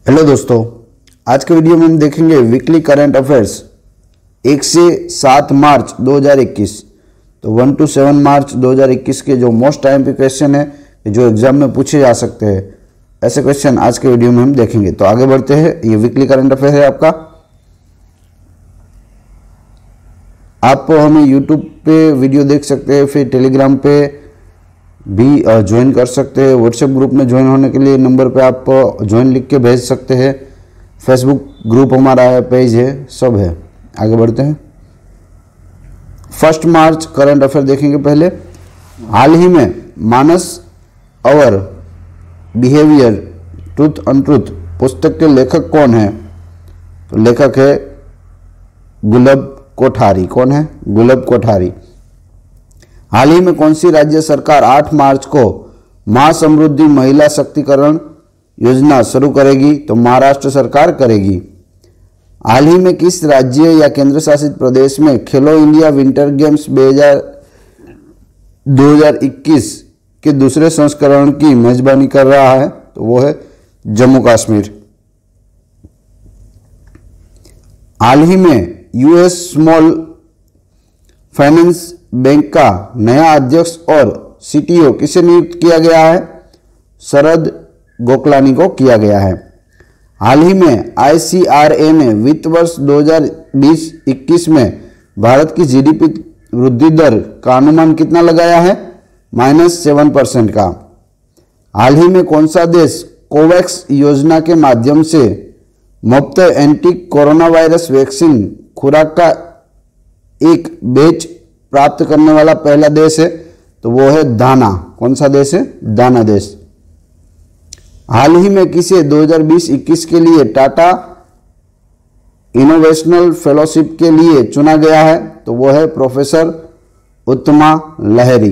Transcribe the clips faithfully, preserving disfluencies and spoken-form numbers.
Hello दोस्तों, आज के वीडियो में हम देखेंगे वीकली करंट अफेयर्स एक से सात मार्च दो हज़ार इक्कीस। तो वन टू सेवन मार्च दो हज़ार इक्कीस के जो मोस्ट टाइम पे क्वेश्चन है जो एग्जाम में पूछे जा सकते हैं, ऐसे क्वेश्चन आज के वीडियो में हम देखेंगे। तो आगे बढ़ते हैं। ये वीकली करंट अफेयर है आपका। आप हमें यूट्यूब पे वीडियो देख सकते हैं, फिर टेलीग्राम पे भी ज्वाइन कर सकते हैं। व्हाट्सएप ग्रुप में ज्वाइन होने के लिए नंबर पे आप ज्वाइन लिख के भेज सकते हैं। फेसबुक ग्रुप हमारा है, पेज है, सब है। आगे बढ़ते हैं। फर्स्ट मार्च करंट अफेयर देखेंगे पहले। हाल ही में Manas our behaviour truth untruth पुस्तक के लेखक कौन है? तो लेखक है गुलाब कोठारी। कौन है? गुलाब कोठारी। हाल ही में कौन सी राज्य सरकार आठ मार्च को मां समृद्धि महिला शक्तिकरण योजना शुरू करेगी? तो महाराष्ट्र सरकार करेगी। हाल ही में किस राज्य या केंद्र शासित प्रदेश में खेलो इंडिया विंटर गेम्स दो हज़ार इक्कीस के दूसरे संस्करण की मेजबानी कर रहा है? तो वो है जम्मू कश्मीर। हाल ही में यूएस स्मॉल फाइनेंस बैंक का नया अध्यक्ष और सीटीओ किसे नियुक्त किया गया है? शरद गोखलानी को किया गया है। हाल ही में आईसीआरए ने वित्त वर्ष दो हज़ार बीस इक्कीस में भारत की जीडीपी वृद्धि दर का अनुमान कितना लगाया है? माइनस सेवन परसेंट का। हाल ही में कौन सा देश कोवैक्स योजना के माध्यम से मुफ्त एंटी कोरोना वायरस वैक्सीन खुराक का एक बैच प्राप्त करने वाला पहला देश है? तो वो है दाना। कौन सा देश है? दाना देश। हाल ही में किसे दो हज़ार बीस इक्कीस के लिए टाटा इनोवेशनल फेलोशिप के लिए चुना गया है? तो वो है प्रोफेसर उत्तमा लहरी।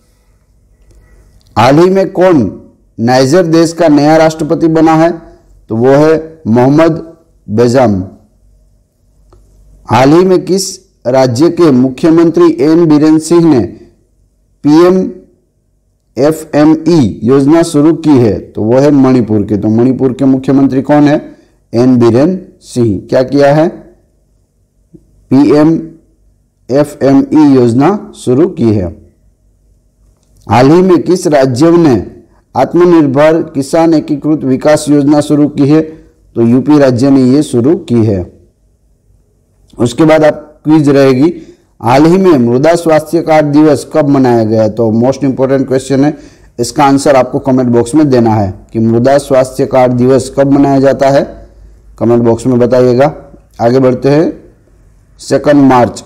हाल ही में कौन नाइजर देश का नया राष्ट्रपति बना है? तो वो है मोहम्मद बेजाम। हाल ही में किस राज्य के मुख्यमंत्री एन बीरेन सिंह ने पीएम एफएमई योजना शुरू की है? तो वो है मणिपुर के। तो मणिपुर के मुख्यमंत्री कौन है? एन बीरेन सिंह। क्या किया है? पीएम एफएमई योजना शुरू की है। हाल ही में किस राज्य ने आत्मनिर्भर किसान एकीकृत विकास योजना शुरू की है? तो यूपी राज्य ने ये शुरू की है। उसके बाद आप क्विज रहेगी। हाल ही में मृदा स्वास्थ्य कार्ड दिवस कब मनाया गया? तो मोस्ट इंपोर्टेंट क्वेश्चन है, इसका आंसर आपको कमेंट बॉक्स में देना है कि मृदा स्वास्थ्य कार्ड दिवस कब मनाया जाता है। कमेंट बॉक्स में बताइएगा। आगे बढ़ते हैं। सेकंड मार्च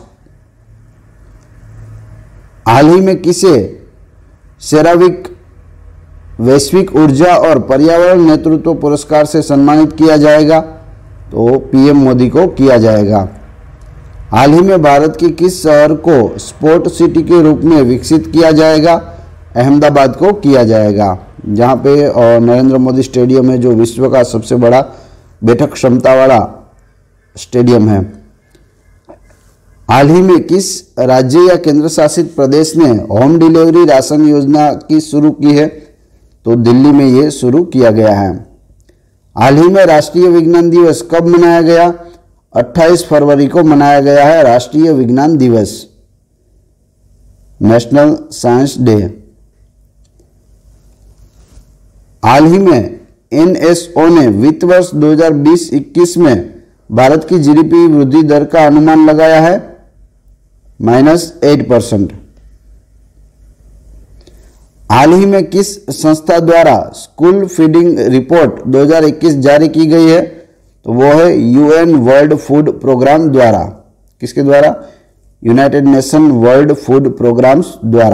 हाल ही में किसे सेरावीक वैश्विक ऊर्जा और पर्यावरण नेतृत्व पुरस्कार से सम्मानित किया जाएगा? तो पीएम मोदी को किया जाएगा। हाल ही में भारत के किस शहर को स्पोर्ट सिटी के रूप में विकसित किया जाएगा? अहमदाबाद को किया जाएगा, जहां पे नरेंद्र मोदी स्टेडियम है, जो विश्व का सबसे बड़ा बैठक क्षमता वाला स्टेडियम है। हाल ही में किस राज्य या केंद्र शासित प्रदेश ने होम डिलीवरी राशन योजना की शुरू की है? तो दिल्ली में ये शुरू किया गया है। हाल ही में राष्ट्रीय विज्ञान दिवस कब मनाया गया? अट्ठाईस फरवरी को मनाया गया है राष्ट्रीय विज्ञान दिवस, नेशनल साइंस डे। हाल ही में एनएसओ ने वित्त वर्ष दो हज़ार बीस इक्कीस में भारत की जीडीपी वृद्धि दर का अनुमान लगाया है माइनस एट परसेंट। हाल ही में किस संस्था द्वारा स्कूल फीडिंग रिपोर्ट दो हज़ार इक्कीस जारी की गई है? तो वो है यूएन वर्ल्ड फूड प्रोग्राम द्वारा। किसके द्वारा? United nation world food programmes द्वारा।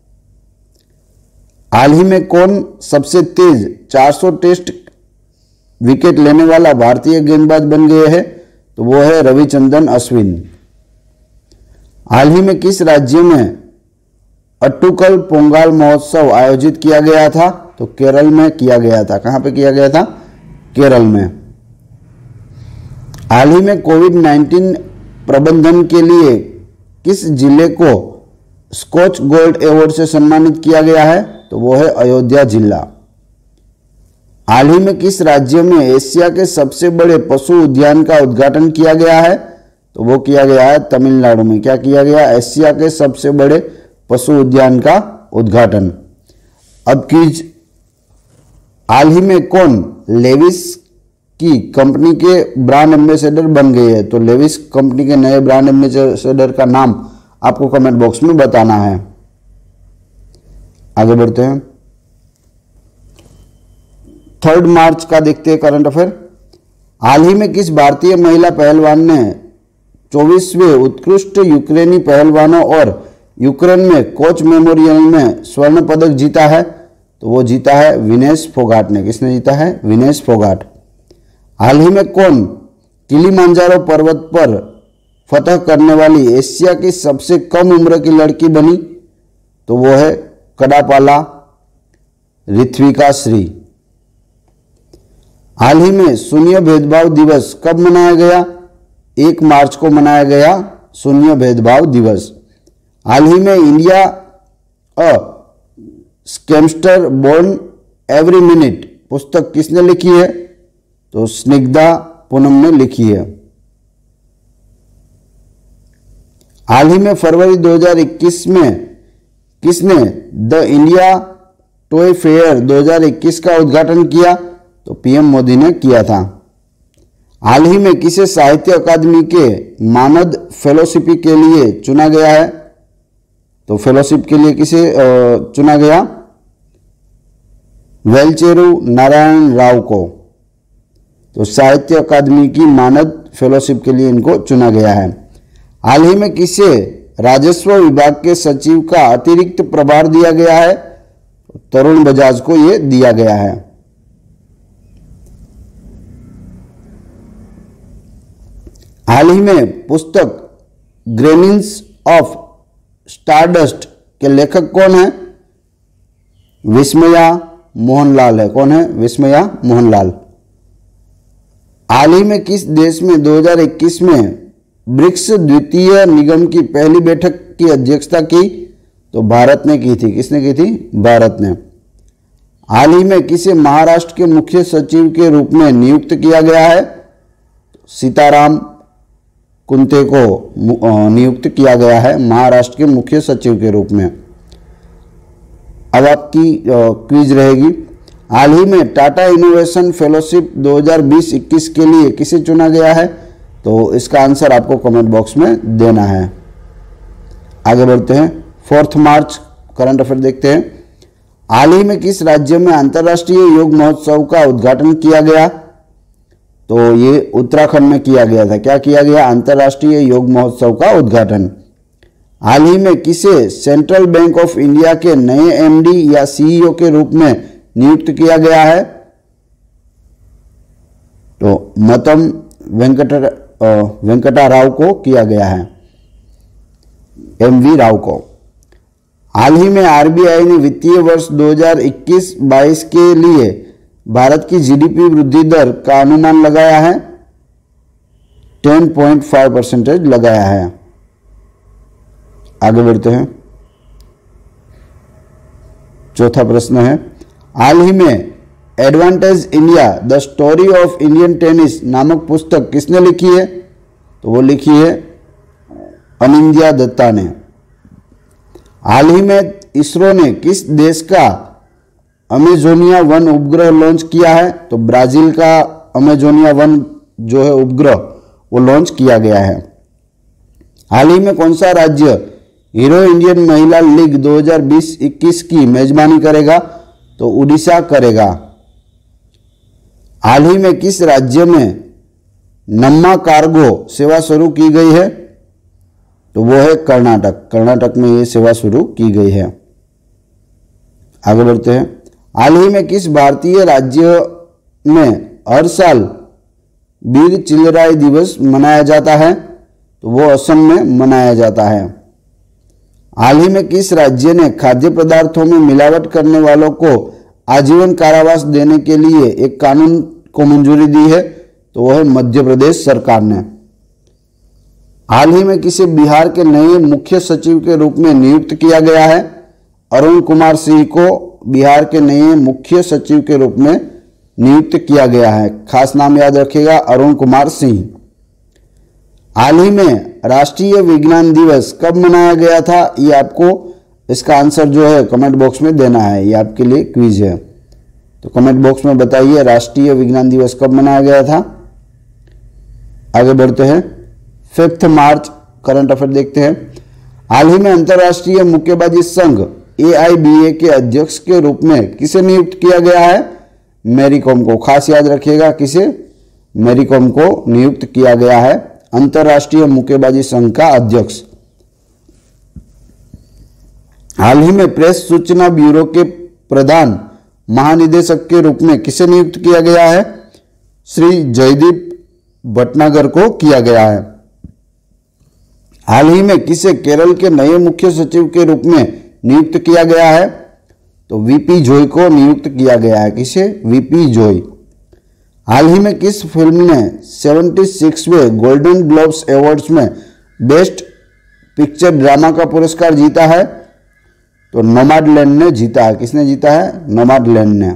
हाल ही में कौन सबसे तेज चार सौ टेस्ट विकेट लेने वाला भारतीय गेंदबाज बन गए हैं? तो वो है रविचंद्रन अश्विन। हाल ही में किस राज्य में अट्टुकल पोंगल महोत्सव आयोजित किया गया था? तो केरल में किया गया था। कहां पे किया गया था? केरल में। हाल ही में कोविड नाइन्टीन प्रबंधन के लिए किस जिले को स्कॉच गोल्ड अवार्ड से सम्मानित किया गया है? तो वो है अयोध्या जिला। हाल ही में किस राज्य में एशिया के सबसे बड़े पशु उद्यान का उद्घाटन किया गया है? तो वो किया गया है तमिलनाडु में। क्या किया गया? एशिया के सबसे बड़े पशु उद्यान का उद्घाटन। अब क्विज, हाल ही में कौन लेविस की कंपनी के ब्रांड एम्बेसडर बन गए हैं? तो लेविस कंपनी के नए ब्रांड एम्बेसडर का नाम आपको कमेंट बॉक्स में बताना है। आगे बढ़ते हैं, थर्ड मार्च का देखते हैं करंट अफेयर। हाल ही में किस भारतीय महिला पहलवान ने चौबीसवें उत्कृष्ट यूक्रेनी पहलवानों और यूक्रेन में कोच मेमोरियल में स्वर्ण पदक जीता है? तो वो जीता है विनेश फोगाट ने। किसने जीता है? विनेश फोगाट। हाल ही में कौन किलिमांजारो पर्वत पर फतह करने वाली एशिया की सबसे कम उम्र की लड़की बनी? तो वो है कडापाला ऋत्विका श्री। हाल ही में शून्य भेदभाव दिवस कब मनाया गया? एक मार्च को मनाया गया शून्य भेदभाव दिवस। हाल ही में India a scamster born every minute पुस्तक किसने लिखी है? तो स्निग्धा पूनम ने लिखी है। हाल ही में फरवरी दो हज़ार इक्कीस में किसने द इंडिया टॉय फेयर दो हज़ार इक्कीस का उद्घाटन किया? तो पीएम मोदी ने किया था। हाल ही में किसे साहित्य अकादमी के मानद फेलोशिप के लिए चुना गया है? तो फेलोशिप के लिए किसे चुना गया? वेलचेरू नारायण राव को। तो साहित्य अकादमी की मानद फेलोशिप के लिए इनको चुना गया है। हाल ही में किसे राजस्व विभाग के सचिव का अतिरिक्त प्रभार दिया गया है? तरुण बजाज को यह दिया गया है। हाल ही में पुस्तक ग्रेनिंग्स ऑफ स्टारडस्ट के लेखक कौन है? विस्मया मोहनलाल है। कौन है? विस्मया मोहनलाल। हाल ही में किस देश में दो हज़ार इक्कीस में ब्रिक्स द्वितीय निगम की पहली बैठक की अध्यक्षता की? तो भारत ने की थी। किसने की थी? भारत ने। हाल ही में किसे महाराष्ट्र के मुख्य सचिव के रूप में नियुक्त किया गया है? सीताराम कुंते को नियुक्त किया गया है महाराष्ट्र के मुख्य सचिव के रूप में। अब आपकी क्विज रहेगी, हाल ही में टाटा इनोवेशन फेलोशिप दो हज़ार बीस इक्कीस के लिए किसे चुना गया है? तो इसका आंसर आपको कमेंट बॉक्स में देना है। आगे बढ़ते हैं, फोर्थ मार्च करंट अफेयर देखते हैं। हाल ही में किस राज्य में अंतर्राष्ट्रीय योग महोत्सव का उद्घाटन किया गया? तो ये उत्तराखंड में किया गया था। क्या किया गया? अंतर्राष्ट्रीय योग महोत्सव का उद्घाटन। हाल ही में किसे सेंट्रल बैंक ऑफ इंडिया के नए एमडी या सीईओ के रूप में नियुक्त किया गया है? तो मतम वेंकट वेंकटा राव को किया गया है, एम वी राव को। हाल ही में आरबीआई ने वित्तीय वर्ष दो हज़ार इक्कीस बाईस के लिए भारत की जीडीपी वृद्धि दर का अनुमान लगाया है, दस पॉइंट पाँच परसेंटेज लगाया है। आगे बढ़ते हैं, चौथा प्रश्न है, हाल ही में advantage India the story of Indian tennis नामक पुस्तक किसने लिखी है? तो वो लिखी है अनिंद्या दत्ता ने। हाल ही में इसरो ने किस देश का अमेजोनिया वन उपग्रह लॉन्च किया है? तो ब्राजील का अमेजोनिया वन जो है उपग्रह वो लॉन्च किया गया है। हाल ही में कौन सा राज्य हीरो इंडियन महिला लीग दो हज़ार बीस इक्कीस की मेजबानी करेगा? तो उड़ीसा करेगा। हाल ही में किस राज्य में नम्मा कार्गो सेवा शुरू की गई है? तो वो है कर्नाटक। कर्नाटक में ये सेवा शुरू की गई है। आगे बढ़ते हैं, हाल ही में किस भारतीय राज्य में हर साल वीर चिल्लराय दिवस मनाया जाता है? तो वो असम में मनाया जाता है। हाल ही में किस राज्य ने खाद्य पदार्थों में मिलावट करने वालों को आजीवन कारावास देने के लिए एक कानून को मंजूरी दी है? तो वह है मध्य प्रदेश सरकार ने। हाल ही में किसे बिहार के नए मुख्य सचिव के रूप में नियुक्त किया गया है? अरुण कुमार सिंह को बिहार के नए मुख्य सचिव के रूप में नियुक्त किया गया है? खास नाम याद रखिएगा, अरुण कुमार सिंह। हाल ही में राष्ट्रीय विज्ञान दिवस कब मनाया गया था? ये आपको इसका आंसर जो है कमेंट बॉक्स में देना है, ये आपके लिए क्विज है। तो कमेंट बॉक्स में बताइए राष्ट्रीय विज्ञान दिवस कब मनाया गया था। आगे बढ़ते हैं, फिफ्थ मार्च करंट अफेयर देखते हैं। हाल ही में अंतर्राष्ट्रीय मुक्केबाजी संघ ए आई बी ए के अध्यक्ष के रूप में किसे नियुक्त किया गया है? मैरी कॉम को। खास याद रखिएगा, किसे? मैरी कॉम को नियुक्त किया गया है अंतर्राष्ट्रीय मुक्केबाजी संघ का अध्यक्ष। हाल ही में प्रेस सूचना ब्यूरो के प्रधान महानिदेशक के रूप में किसे नियुक्त किया गया है? श्री जयदीप भटनागर को किया गया है। हाल ही में किसे केरल के नए मुख्य सचिव के रूप में नियुक्त किया गया है? तो वीपी जॉय को नियुक्त किया गया है। किसे? VP Joy. हाल ही में किस फिल्म ने छिहत्तरवें गोल्डन ग्लोब्स अवार्ड्स में बेस्ट पिक्चर ड्रामा का पुरस्कार जीता है? तो नोमैडलैंड ने जीता है। किसने जीता है? नोमैडलैंड ने।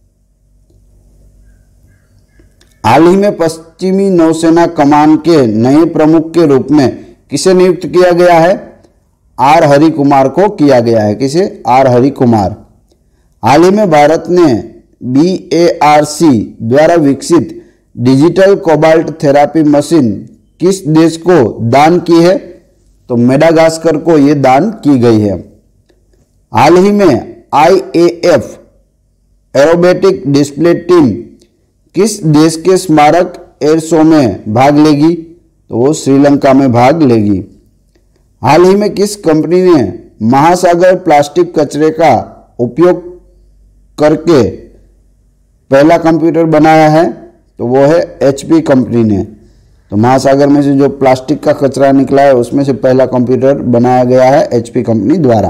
हाल ही में पश्चिमी नौसेना कमान के नए प्रमुख के रूप में किसे नियुक्त किया गया है? आर हरि कुमार को किया गया है। किसे? आर हरि कुमार। हाल ही में भारत ने बी ए आर सी द्वारा विकसित डिजिटल कोबाल्ट थेरापी मशीन किस देश को दान की है? तो मेडागास्कर को यह दान की गई है। हाल ही में I A F aerobatic display team किस देश के स्मारक एयर शो में भाग लेगी? तो वो श्रीलंका में भाग लेगी। हाल ही में किस कंपनी ने महासागर प्लास्टिक कचरे का उपयोग करके पहला कंप्यूटर बनाया है? तो वो है एचपी कंपनी ने। तो महासागर में से जो प्लास्टिक का कचरा निकला है उसमें से पहला कंप्यूटर बनाया गया है एचपी कंपनी द्वारा।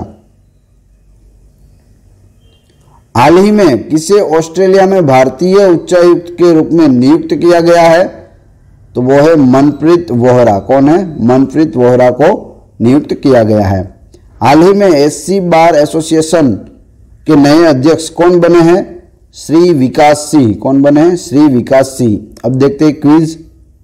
हाल ही में किसे ऑस्ट्रेलिया में भारतीय उच्चायुक्त के रूप में नियुक्त किया गया है? तो वो है मनप्रीत वोहरा। कौन है? मनप्रीत वोहरा को नियुक्त किया गया है। हाल ही में एससी बार एसोसिएशन के नए अध्यक्ष कौन बने हैं? श्री विकास सिंह। कौन बने हैं? श्री विकास सिंह। अब देखते हैं क्विज।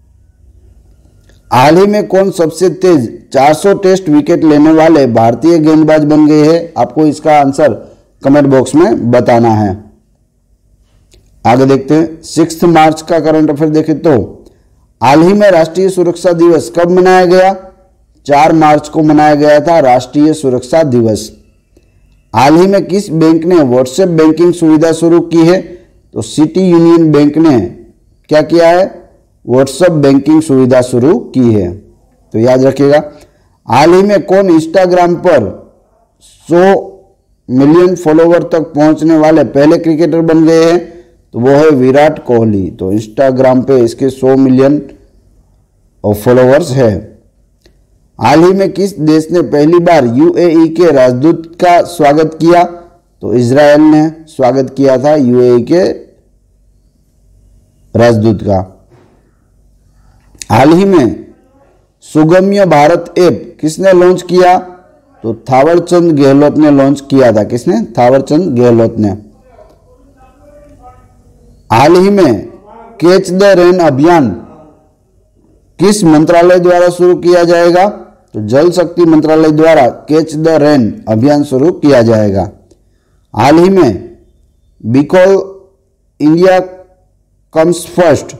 हाल ही में कौन सबसे तेज चार सौ टेस्ट विकेट लेने वाले भारतीय गेंदबाज बन गए हैं? आपको इसका आंसर कमेंट बॉक्स में बताना है। आगे देखते हैं, सिक्स्थ मार्च का करंट अफेयर देखें तो हाल ही में राष्ट्रीय सुरक्षा दिवस कब मनाया गया? चार मार्च को मनाया गया था राष्ट्रीय सुरक्षा दिवस। हाल ही में किस बैंक ने व्हाट्सएप बैंकिंग सुविधा शुरू की है? तो सिटी यूनियन बैंक ने क्या किया है? व्हाट्सएप बैंकिंग सुविधा शुरू की है। तो याद रखिएगा। हाल ही में कौन इंस्टाग्राम पर सौ मिलियन फॉलोवर तक पहुंचने वाले पहले क्रिकेटर बन गए हैं? तो वो है विराट कोहली। तो इंस्टाग्राम पे इसके सौ मिलियन फॉलोवर्स है। हाल ही में किस देश ने पहली बार यूएई के राजदूत का स्वागत किया? तो इजराइल ने स्वागत किया था यूएई के राजदूत का। हाल ही में सुगम्य भारत ऐप किसने लॉन्च किया? तो थावरचंद गहलोत ने लॉन्च किया था। किसने? थावरचंद गहलोत ने। हाल ही में कैच द रेन अभियान किस मंत्रालय द्वारा शुरू किया जाएगा? तो जल शक्ति मंत्रालय द्वारा कैच द रेन अभियान शुरू किया जाएगा। हाल ही में बिकॉज इंडिया कम्स फर्स्ट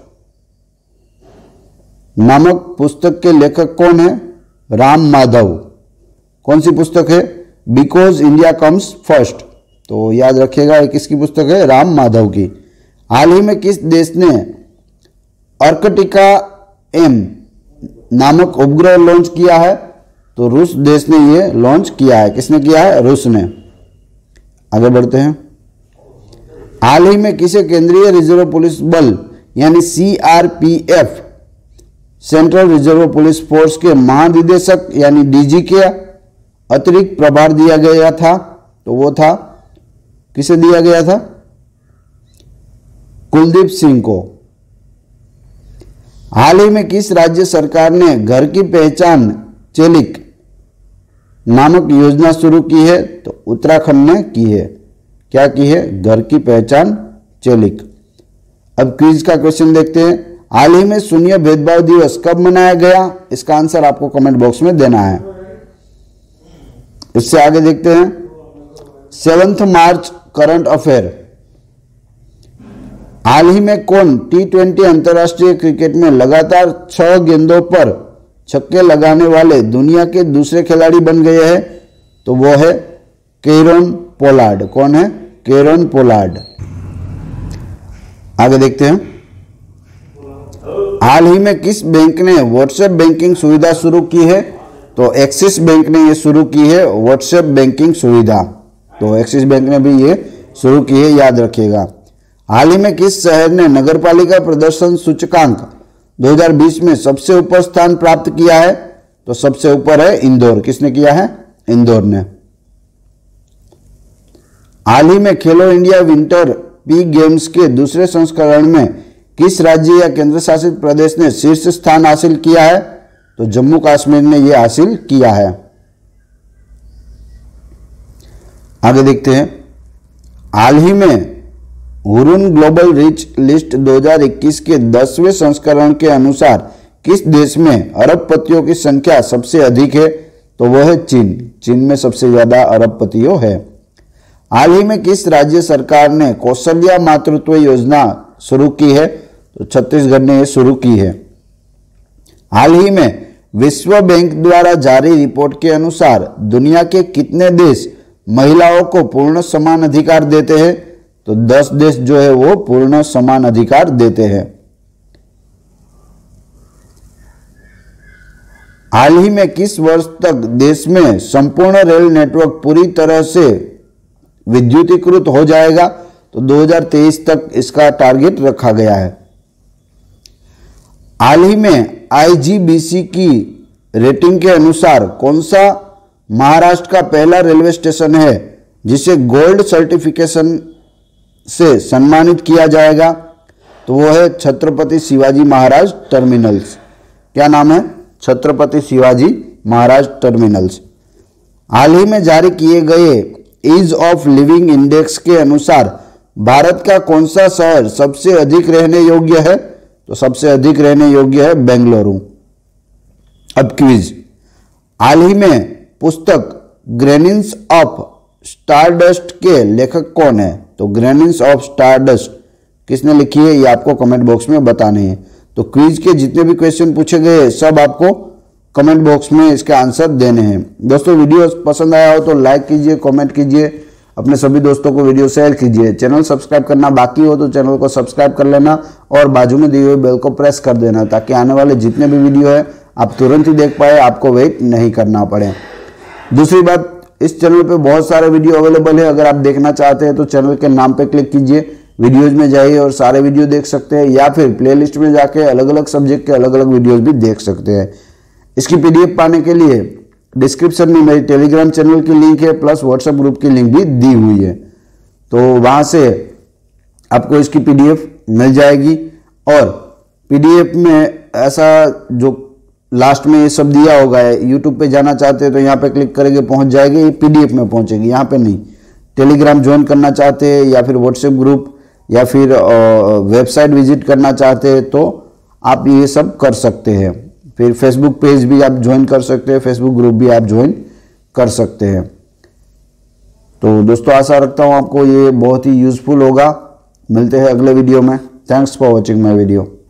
नामक पुस्तक के लेखक कौन है? राम माधव। कौन सी पुस्तक है? Because India comes first. तो याद रखिएगा ये किसकी पुस्तक है? राम माधव की। हाल ही में किस देश ने अर्कटिका एम नामक उपग्रह लॉन्च किया है? तो रूस देश ने ये लॉन्च किया है। किसने किया है? रूस ने। आगे बढ़ते हैं। हाल ही में किसे केंद्रीय रिजर्व पुलिस बल यानी CRPF central reserve police force के महानिदेशक यानी डीजी के अतिरिक्त प्रभार दिया गया था? तो वो था, किसे दिया गया था? कुलदीप सिंह को। हाल ही में किस राज्य सरकार ने घर की पहचान चेलिक नामक योजना शुरू की है? तो उत्तराखंड ने की है। क्या की है? घर की पहचान चेलिक। अब क्विज का क्वेश्चन देखते हैं। हाल ही में शून्य भेदभाव दिवस कब मनाया गया? इसका आंसर आपको कमेंट बॉक्स में देना है। इससे आगे देखते हैं सेवंथ मार्च करंट अफेयर। हाल ही में कौन टी ट्वेंटी अंतर्राष्ट्रीय क्रिकेट में लगातार छह गेंदों पर छक्के लगाने वाले दुनिया के दूसरे खिलाड़ी बन गए हैं? तो वो है केरन पोलार्ड। कौन है? Kieron Pollard. आगे देखते हैं हाल ही में किस बैंक ने व्हाट्सएप बैंकिंग सुविधा शुरू की है? तो एक्सिस बैंक ने ये शुरू की है व्हाट्सएप बैंकिंग सुविधा। तो एक्सिस बैंक ने भी ये शुरू की है, याद रखिएगा। हाल ही में किस शहर ने नगरपालिका प्रदर्शन सूचकांक दो हज़ार बीस में सबसे ऊपर स्थान प्राप्त किया है? तो सबसे ऊपर है इंदौर। किसने किया है? इंदौर ने। हाल ही में खेलो इंडिया विंटर पी गेम्स के दूसरे संस्करण में किस राज्य या केंद्र शासित प्रदेश ने शीर्ष स्थान हासिल किया है? तो जम्मू कश्मीर ने यह हासिल किया है। आगे देखते हैं हाल ही में हुरुन ग्लोबल रिच लिस्ट दो हज़ार इक्कीस के दसवें संस्करण के अनुसार किस देश में अरबपतियों की संख्या सबसे अधिक है? तो वह है चीन। चीन में सबसे ज्यादा अरबपतियों है। हाल ही में किस राज्य सरकार ने कौशल्या मातृत्व योजना शुरू की है? तो छत्तीसगढ़ ने यह शुरू की है। हाल ही में विश्व बैंक द्वारा जारी रिपोर्ट के अनुसार दुनिया के कितने देश महिलाओं को पूर्ण समान अधिकार देते हैं? तो दस देश जो है वो पूर्ण समान अधिकार देते हैं। हाल ही में किस वर्ष तक देश में संपूर्ण रेल नेटवर्क पूरी तरह से विद्युतीकृत हो जाएगा? तो दो हज़ार तेईस तक इसका टारगेट रखा गया है। हाल ही में आई जी बी सी की रेटिंग के अनुसार कौन सा महाराष्ट्र का पहला रेलवे स्टेशन है जिसे गोल्ड सर्टिफिकेशन से सम्मानित किया जाएगा? तो वो है छत्रपति शिवाजी महाराज टर्मिनल्स। क्या नाम है? छत्रपति शिवाजी महाराज टर्मिनल्स। हाल ही में जारी किए गए ईज ऑफ लिविंग इंडेक्स के अनुसार भारत का कौन सा शहर सबसे अधिक रहने योग्य है? तो सबसे अधिक रहने योग्य है बेंगलुरु। अब क्विज। हाल ही में पुस्तक ग्रेनिन्स ऑफ स्टारडस्ट के लेखक कौन है? तो ग्रेनिन्स ऑफ स्टारडस्ट किसने लिखी है ये आपको कमेंट बॉक्स में बताने हैं। तो क्विज के जितने भी क्वेश्चन पूछे गए सब आपको कमेंट बॉक्स में इसके आंसर देने हैं। दोस्तों वीडियो पसंद आया हो तो लाइक कीजिए, कमेंट कीजिए, अपने सभी दोस्तों को वीडियो शेयर कीजिए। चैनल सब्सक्राइब करना बाकी हो तो चैनल को सब्सक्राइब कर लेना और बाजू में दिए हुए बेल को प्रेस कर देना ताकि आने वाले जितने भी वीडियो है आप तुरंत ही देख पाए, आपको वेट नहीं करना पड़े। दूसरी बात, इस चैनल पे बहुत सारे वीडियो अवेलेबल है। अगर आप देखना चाहते हैं तो चैनल के नाम पे क्लिक कीजिए, वीडियोज में जाइए और सारे वीडियो देख सकते हैं, या फिर प्लेलिस्ट में जाके अलग अलग सब्जेक्ट के अलग अलग वीडियोज भी देख सकते हैं। इसकी पीडीएफ पाने के लिए डिस्क्रिप्शन में मेरी टेलीग्राम चैनल की लिंक है, प्लस व्हाट्सएप ग्रुप की लिंक भी दी हुई है, तो वहां से आपको इसकी पीडीएफ मिल जाएगी। और पीडीएफ में ऐसा जो लास्ट में ये सब दिया होगा, यूट्यूब पे जाना चाहते हैं तो यहाँ पे क्लिक करेंगे पहुंच जाएगी, ये पीडीएफ में पहुंचेगी, यहाँ पे नहीं। टेलीग्राम ज्वाइन करना चाहते हैं या फिर व्हाट्सएप ग्रुप या फिर वेबसाइट विजिट करना चाहते हैं तो आप ये सब कर सकते हैं। फिर फेसबुक पेज भी आप ज्वाइन कर सकते हैं, फेसबुक ग्रुप भी आप ज्वाइन कर सकते हैं। तो दोस्तों आशा रखता हूँ आपको ये बहुत ही यूजफुल होगा। मिलते हैं अगले वीडियो में। Thanks for watching my video.